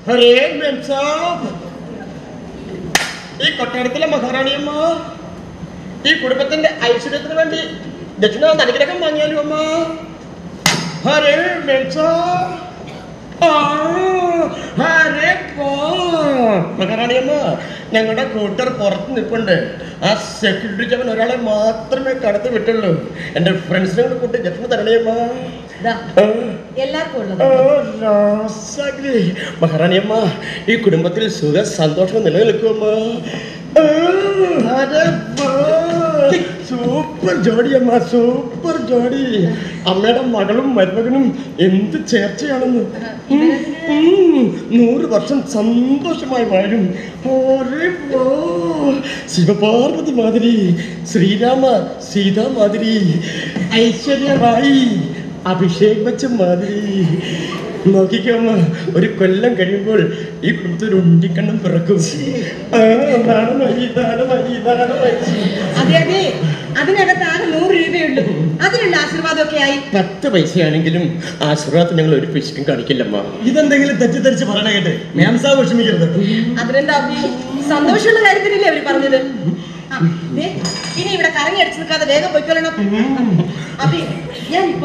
ഈ കൊട്ടാരത്തിലെ മഹാറാണിയമ്മ ഈ കുടുംബത്തിന്റെ ഐശ്വര്യത്തിന് വേണ്ടി ദക്ഷിണ അനുഗ്രഹം വാങ്ങിയാലും അമ്മ. മഹാറാണിയമ്മ, ഞങ്ങളുടെ കൂട്ടർ പുറത്ത് നിൽപ്പുണ്ട്. ആ സെക്യൂരിറ്റി ചവൻ ഒരാളെ മാത്രമേ കടത്തി വിട്ടുള്ളൂ. എന്റെ ഫ്രണ്ട്സിനെ കൂടെ കൂട്ടി ദക്ഷിണ തരണയമ്മ. മഹാറാണിയമ്മ, ഈ കുടുംബത്തിൽ സുഖ സന്തോഷം നിലനിൽക്കുമമ്മ. സൂപ്പർ ജോഡിയമ്മ, സൂപ്പർ ജോഡി. അമ്മയുടെ മകളും മരുമകനും എന്ത് ചേർച്ചയാണെന്ന്. 100 വർഷം സന്തോഷമായി വാഴും. ശിവപാർവതി മാതിരി, ശ്രീരാമ സീതാ മാതിരി, ഐശ്വര്യമായി അഭിഷേക് ബച്ചൻ മാതിരി. നോക്കിക്കമ്മ, ഒരു കൊല്ലം കഴിയുമ്പോൾ ഈ കുടുംബത്തിൽ ഒരു ഉണ്ടിക്കണ്ണം പിറക്കും. അതിനകത്ത് ആകെ 100 രൂപയുള്ളൂ. അതിനുള്ള ആശീർവാദമൊക്കെ ആയി. 10 പൈസയാണെങ്കിലും ആശീർവാദം ഞങ്ങൾ ഒരു പൈസക്കും കാണിക്കില്ലമ്മ. ഇതെന്തെങ്കിലും തെറ്റിദ്ധരിച്ച് പറയണ കേട്ട് മാം സാബ് വിഷമിക്കരുത്. അതിനെന്താ സന്തോഷമുള്ള കാര്യത്തിനല്ലേ അവര് പറഞ്ഞത്. ഇനി ഇവിടെ കറങ്ങി അടിച്ചു നിൽക്കാതെ വേഗം പോയിക്കൊള്ളണം. അഭി, ഞാൻ ഇപ്പോ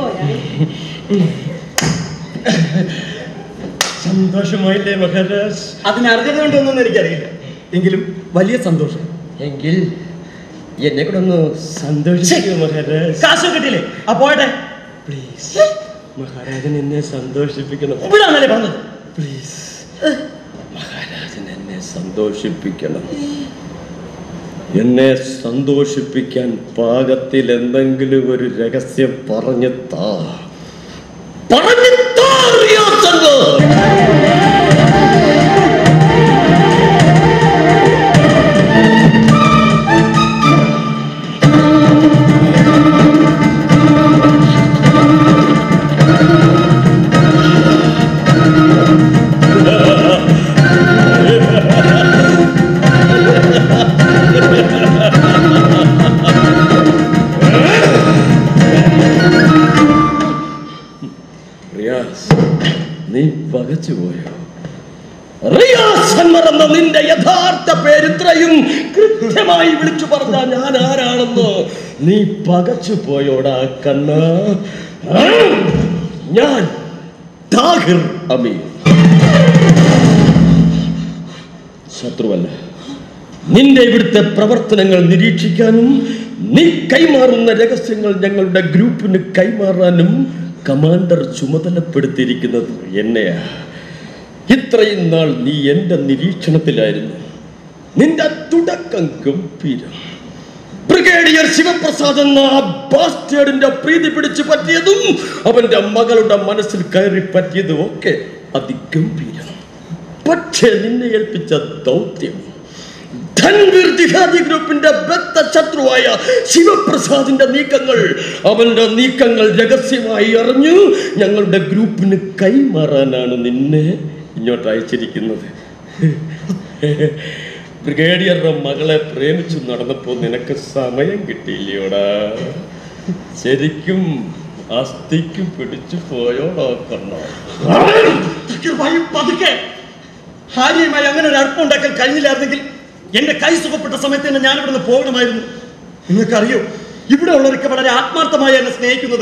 സന്തോഷമായില്ലേ മഹാരാജ്? അതിന് അർഹത ഉണ്ടോന്നൊന്നും എനിക്കറിയില്ല, എങ്കിലും വലിയ സന്തോഷം. എങ്കിൽ എന്നെ കൂടെ ഒന്ന് സന്തോഷിക്കൂ മഹാരാജ്. കാശ് കിട്ടിയില്ലേ? അപ്പോട്ടെ പ്ലീസ് മഹാരാജൻ എന്നെ സന്തോഷിപ്പിക്കണം. ഇവിടാണല്ലേ പറഞ്ഞത്? പ്ലീസ് മഹാരാജൻ എന്നെ സന്തോഷിപ്പിക്കണം. എന്നെ സന്തോഷിപ്പിക്കാൻ പാകത്തിൽ എന്തെങ്കിലും ഒരു രഹസ്യം പറഞ്ഞു താ. നീ പകച്ചുപോയോ? റിയാസ് എന്ന നിന്റെ യഥാർത്ഥ പേരിത്രയും കൃത്യമായി വിളിച്ചു പറഞ്ഞ ഞാൻ ആരാണെന്ന് നീ പകച്ചു പോയോടാ കണ്ണ? ഞാൻ താഹിർ അമീർ, ശത്രുവല്ല. നിന്റെ ഇവിടുത്തെ പ്രവർത്തനങ്ങൾ നിരീക്ഷിക്കാനും നീ കൈമാറുന്ന രഹസ്യങ്ങൾ ഞങ്ങളുടെ ഗ്രൂപ്പിന് കൈമാറാനും കമാൻഡർ ചുമതലപ്പെടുത്തിയിരിക്കുന്നത് എന്നെയാ. ഇത്രയും നാൾ നീ എന്റെ നിരീക്ഷണത്തിലായിരുന്നു. നിന്റെ തുടക്കം ഗംഭീരം. ബ്രിഗേഡിയർ ശിവപ്രസാദ് എന്ന ആ ബാസ്റ്റേഡിന്റെ പ്രീതി പിടിച്ചു പറ്റിയതും അവന്റെ മകളുടെ മനസ്സിൽ കയറി പറ്റിയതും ഒക്കെ അതിഗംഭീരം. പക്ഷേ നിന്നെ ഏൽപ്പിച്ച ദൗത്യം ധൻവീർ ജിഹാദി ഗ്രൂപ്പിന്റെ ബദ്ധ ശത്രുവായ ശിവപ്രസാദിന്റെ നീക്കങ്ങൾ, അവന്റെ നീക്കങ്ങൾ രഹസ്യമായി അറിഞ്ഞു ഞങ്ങളുടെ ഗ്രൂപ്പിന് കൈമാറാനാണ് നിന്നെ ഇങ്ങോട്ട് അയച്ചിരിക്കുന്നത്. ബ്രിഗേഡിയറുടെ മകളെ പ്രേമിച്ചു നടന്നപ്പോ നിനക്ക് സമയം കിട്ടിയില്ലയോടാ? ശരിക്കും അസ്ഥിക്ക് പിടിച്ചു പോയോടാ കണ്ണോ? ഭാര്യയുമായി അങ്ങനെ ഒരു അടുപ്പുണ്ടാക്കാൻ കഴിഞ്ഞില്ലായിരുന്നെങ്കിൽ എന്റെ കൈ സുഖപ്പെട്ട സമയത്ത് തന്നെ ഞാൻ ഇവിടുന്ന് പോകണമായിരുന്നു. നിങ്ങൾക്കറിയോ, ഇവിടെ ഉള്ളവരൊക്കെ വളരെ ആത്മാർത്ഥമായി എന്നെ സ്നേഹിക്കുന്നത്.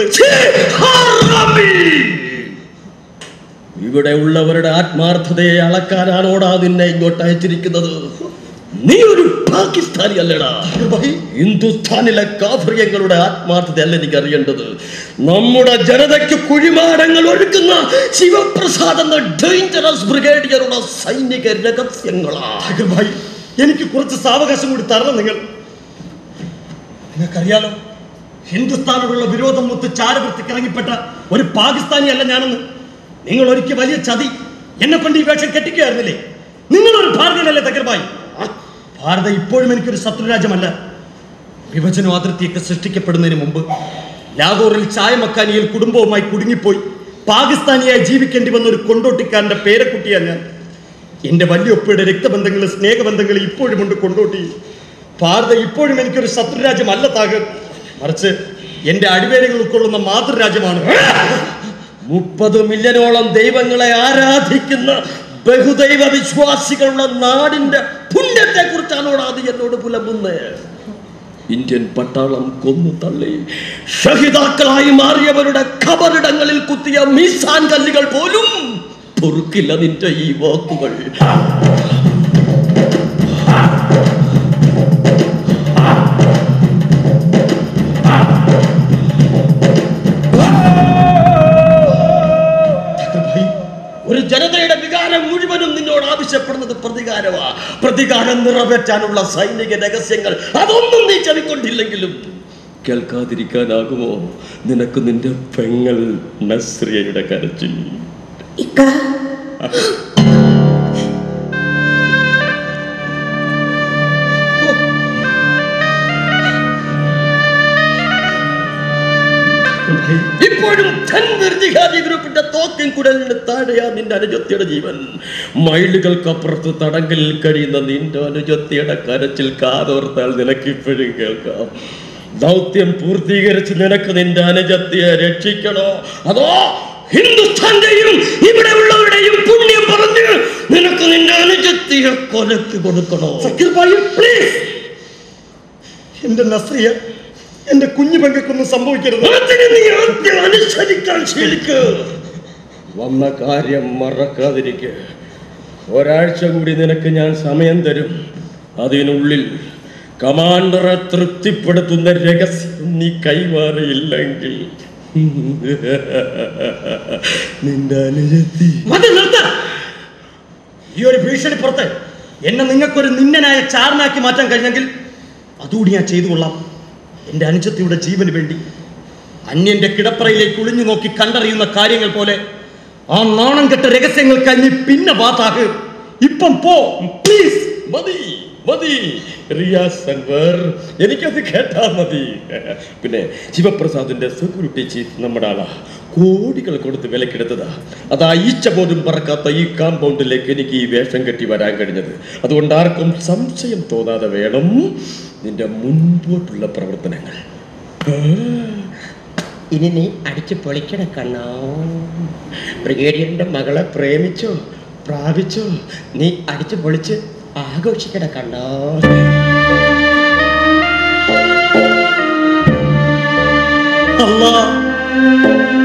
ഇവിടെ ഉള്ളവരുടെ ആത്മാർത്ഥതയെ അളക്കാനാണോടാ നിന്നെ ഇങ്ങോട്ട് അയച്ചിരിക്കുന്നത്? നീ ഒരു പാകിസ്ഥാനി അല്ലടാ. ഹിന്ദുസ്ഥാനിലെ കാഫര്യങ്ങളുടെ ആത്മാർത്ഥതയല്ല എനിക്ക് അറിയേണ്ടത്. നമ്മുടെ ജനതയ്ക്ക് കുഴിമാടങ്ങൾ ഒഴുക്കുന്ന ശിവപ്രസാദ് എന്ന ഡേഞ്ചറസ് ബ്രിഗേഡിയറുടെ സൈനിക രഹസ്യങ്ങളാ. എനിക്ക് കുറച്ച് സാവകാശം കൂടി തരണം. നിങ്ങൾക്കറിയാലോ, ഹിന്ദുസ്ഥാനോടുള്ള വിരോധം മൊത്ത് ചാരവൃത്തിക്ക് ഇറങ്ങിപ്പെട്ട ഒരു പാകിസ്ഥാനി അല്ല ഞാനെന്ന്. നിങ്ങൾ ഒരിക്കൽ വലിയ ചതി എന്നെ കൊണ്ട് ഈ വേഷം കെട്ടിക്കുകയായിരുന്നില്ലേ? നിങ്ങളൊരു ഭാരതീയനല്ലേ തകർബായി? ഭാരതം ഇപ്പോഴും എനിക്കൊരു ശത്രുരാജ്യമല്ല. വിഭജന അതിർത്തിയൊക്കെ സൃഷ്ടിക്കപ്പെടുന്നതിന് മുമ്പ് ലാഹോറിൽ ചായ മക്കാനിയിൽ കുടുംബവുമായി കുടുങ്ങിപ്പോയി പാകിസ്ഥാനിയായി ജീവിക്കേണ്ടി വന്ന ഒരു കൊണ്ടോട്ടിക്കാരന്റെ പേരക്കുട്ടിയാണ് ഞാൻ. എന്റെ വല്യപ്പയുടെ രക്തബന്ധങ്ങളും സ്നേഹബന്ധങ്ങളും ഇപ്പോഴും ഉണ്ട് കൊണ്ടോട്ടി. ഭാരതം ഇപ്പോഴും എനിക്കൊരു ശത്രുരാജ്യമല്ല താകർ, മറിച്ച് എന്റെ അടിവേരുകൾ ഉൾക്കൊള്ളുന്ന മാതൃരാജ്യമാണ്. 30 മില്യണോളം ദൈവങ്ങളെ ആരാധിക്കുന്ന ബഹുദൈവ വിശ്വാസികളുള്ള നാടിന്റെ പുണ്യത്തെ കുറിച്ചാണോടാ അത് എന്നോട് പുലമ്പുന്നത്? ഇന്ത്യൻ പട്ടാളം കൊന്നു തള്ളി ഷഹിദാക്കളായി മാറിയവരുടെ ഖബറിടങ്ങളിൽ കുത്തിയ മീസാൻ കല്ലുകൾ പോലും പൊറുക്കില്ല നിന്റെ ഈ വാക്കുകൾ. ഒരു ജനതയുടെ വികാരം മുഴുവനും നിന്നോട് ആവശ്യപ്പെടുന്നത് പ്രതികാരമാ. പ്രതികാരം നിറവേറ്റാനുള്ള സൈനിക രഹസ്യങ്ങൾ അതൊന്നും നീ ചെവിക്കൊണ്ടില്ലെങ്കിലും കേൾക്കാതിരിക്കാനാകുമോ നിനക്ക് നിന്റെ പെങ്ങൾ നസ്രിയയുടെ കരച്ചിൽ? ഇപ്പോഴും ജിഹാദി ഗ്രൂപ്പിന്റെ തോക്കിൻ കുടലിന് താഴെയാ നിന്റെ അനുജത്തിയുടെ ജീവൻ. മൈലുകൾക്കപ്പുറത്ത് തടങ്കലിൽ കഴിയുന്ന നിന്റെ അനുജത്തിയുടെ കരച്ചിൽ കാതോർത്താൽ നിനക്ക് ഇപ്പോഴും കേൾക്കാം. ദൗത്യം പൂർത്തീകരിച്ച് നിനക്ക് നിന്റെ അനുജത്തിയെ രക്ഷിക്കണോ, അതോ ഹിന്ദുസ്ഥാന്റെയും ഇവിടെ ഉള്ളവരുടെയും പുണ്യം പറഞ്ഞ് നിനക്ക് നിന്റെ അനുജത്തിയെ കൊലക്ക് കൊടുക്കണോ? സക്കീർ ഭായി പ്ലീസ്, എന്റെ നസ്രിയ, എന്റെ കുഞ്ഞു പെങ്ങൾക്കൊന്നും സംഭവിക്കരുത്. നീ ആദ്യം അനുസരിക്കാൻ ശീലിക്ക്. വന്ന കാര്യം മറക്കാതിരിക്കുക. ഒരാഴ്ച കൂടി നിനക്ക് ഞാൻ സമയം തരും. അതിനുള്ളിൽ കമാൻഡറെ തൃപ്തിപ്പെടുത്തുന്ന രഹസ്യം നീ കൈമാറിയില്ലെങ്കിൽ നിന്റെ അനുജത്തി. ഈ ഒരു ഭീഷണി പുറത്ത് എന്നെ നിങ്ങൾക്കൊരു നിന്നനായ ചാരനാക്കി മാറ്റാൻ കഴിഞ്ഞെങ്കിൽ അതുകൂടി ഞാൻ ചെയ്തു കൊള്ളാം. എന്റെ അനുജത്തിയുടെ ജീവന് വേണ്ടി അന്യന്റെ കിടപ്പറയിലേക്ക് ഒളിഞ്ഞു നോക്കി കണ്ടറിയുന്ന കാര്യങ്ങൾ പോലെ ആ നാണം കെട്ട രഹസ്യങ്ങൾ കഴിഞ്ഞ് പിന്നെ വാതാക്ക്. ഇപ്പം പോ പ്ലീസ്. മതി മതി റിയാസ് അൻവർ, എനിക്കത് കേട്ടാ മതി. പിന്നെ ശിവപ്രസാദിന്റെ സെക്യൂരിറ്റി ചീഫ് നമ്മുടെ ആളാ, കോടികൾ കൊടുത്ത് വിലക്കെടുത്തതാ. അതാ ഈച്ച പോലും പറക്കാത്ത ഈ കാമ്പൗണ്ടിലേക്ക് എനിക്ക് ഈ വേഷം കെട്ടി വരാൻ കഴിഞ്ഞത്. അതുകൊണ്ട് ആർക്കും സംശയം തോന്നാതെ വേണം നിന്റെ മുൻപോട്ടുള്ള പ്രവർത്തനങ്ങൾ. ഇനി നീ അടിച്ചു പൊളിക്കണ കണ്ണോ. ബ്രിഗേഡിയറിന്റെ മകളെ പ്രേമിച്ചോ പ്രാപിച്ചോ, നീ അടിച്ചു പൊളിച്ച് ആഘോഷിക്കണ കണ്ണോ. അല്ലാ